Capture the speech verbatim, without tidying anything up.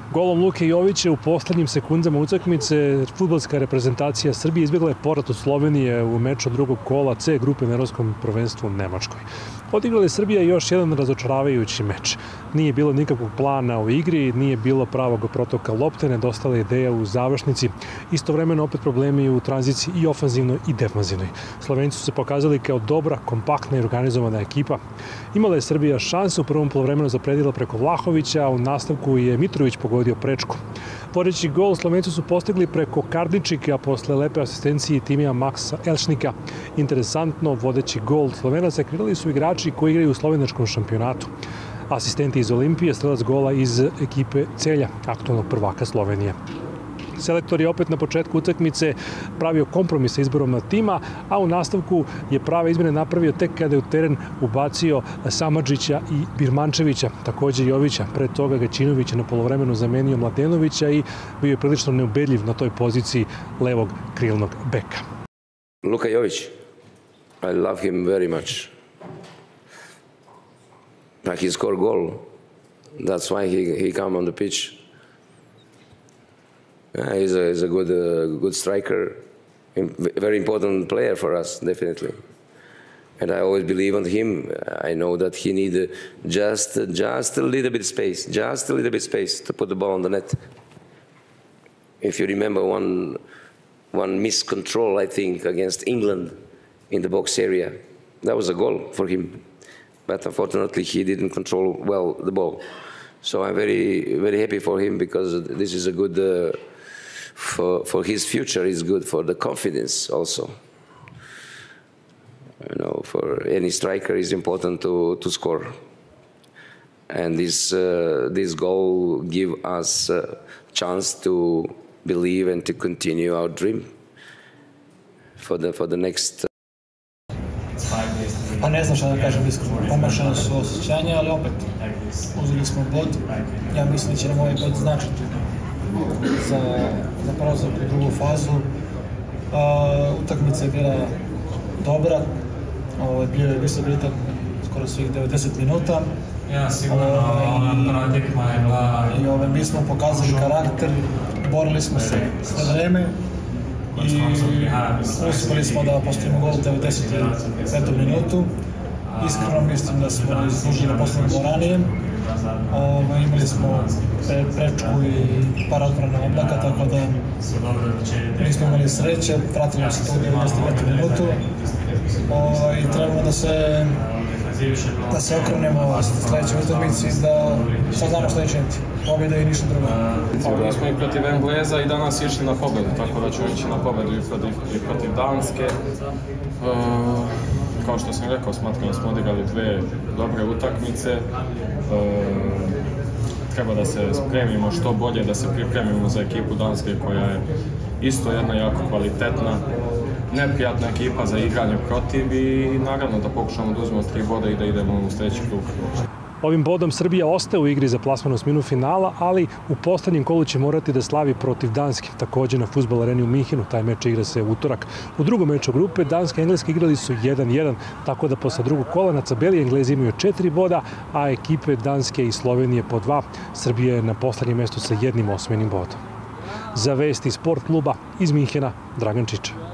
Golom Luke Jovića u poslednjim sekundama utakmice fudbalska reprezentacija Srbije izbjegla je poraz od Slovenije u meču drugog kola C grupe na Evropskom prvenstvu u Nemačkoj. Odigrala je Srbija još jedan razočaravajući meč. Nije bilo nikakvog plana u igri, nije bilo pravog protoka lopte, nedostala je ideja u završnici. Istovremeno opet problemi u tranziciji i ofanzivnoj i defanzivnoj. Slovenci su se pokazali kao dobra, kompaktna i organizovana ekipa. Imala je Srbija šansu, u prvom poluvremenu zapredila preko Vlahovića, a u nastavku je Mitrović pogodio prečku. Vodeći gol Slovenci su postigli preko Kardničika posle lepe asistencije timija Maksa Elšnika. Interesantno, vodeći gol Slovenaca kreirali su igrači koji igraju u slovenačkom šampionatu. Asistenti iz Olimpije, strelac gola iz ekipe Celja, aktualnog prvaka Slovenije. Selektor je opet na početku utakmice pravio kompromis sa izborom tima, a u nastavku je prave izmene napravio tek kada je u teren ubacio Samardžića i Birmančevića, također Jovića. Pre toga Gaćinović je na polovremenu zamenio Mladenovića i bio je prilično neubedljiv na toj poziciji levog krilnog beka. Luka Jović, I love him very much. He scored goal. That's why he, he come on the pitch. Yeah, he's a, he's a good, uh, good striker, very important player for us, definitely. And I always believe on him. I know that he need just, just a little bit space, just a little bit space to put the ball on the net. If you remember one, one miscontrol, I think, against England in the box area, that was a goal for him. But unfortunately, he didn't control well the ball. So I'm very, very happy for him because this is a good. Uh, For, for his future is good for the confidence also. You know, for any striker is important to, to score. And this, uh, this goal give us a chance to believe and to continue our dream for the, for the next. Pa ne znam šta da kažem iskreno. Pomašana su osjećanja, ali opet uzeli smo bod. Ja mislim da će nam ovaj bod značiti za, za prolazak u drugu fazu. Uh, utakmica je bila dobra, ovo, bio je visok ritam skoro svih devedeset minuta. Ja, sigurno, ona tekma je bila... I ove, mi smo pokazali karakter, borili smo se sve vreme i uspeli smo da postavimo gol u devedeset petom minutu. Iskreno mislim da smo izlužili da postavimo gol ranije. Ove, imali smo pre, prečku i par odbrana oblaka, tako da nismo imali sreće, vratili se to u devedeset petu minutu ove, i trebamo da se, da se okrenemo sledećoj utakmici, da sad znamo što je činiti. Pobjeda i ništa drugo. Pa, mi smo i protiv Engleza i danas išli na pobedu, tako da ćemo ići na pobedu i protiv, i protiv Danske. Uh, Kao što sam rekao, smatram da smo odigrali dve dobre utakmice. E, treba da se spremimo što bolje, da se pripremimo za ekipu Danske koja je isto jedna jako kvalitetna, neprijatna ekipa za igranje protiv i naravno da pokušamo da uzmemo tri boda i da idemo u sledeći krug. Ovim bodom Srbija ostaje u igri za plasman u osminu finala, ali u poslednjem kolu će morati da slavi protiv Danske, također na fudbal areni u Minhenu. Taj meč igra se u utorak. U drugom meču grupe Danska i Engleska igrali su jedan jedan, tako da posle drugog kola na tabeli Englezi imaju četiri boda, a ekipe Danske i Slovenije po dva. Srbija je na poslednjem mestu sa jednim osmenim bodom. Za vesti Sport kluba iz Minhena, Dragan Čiča.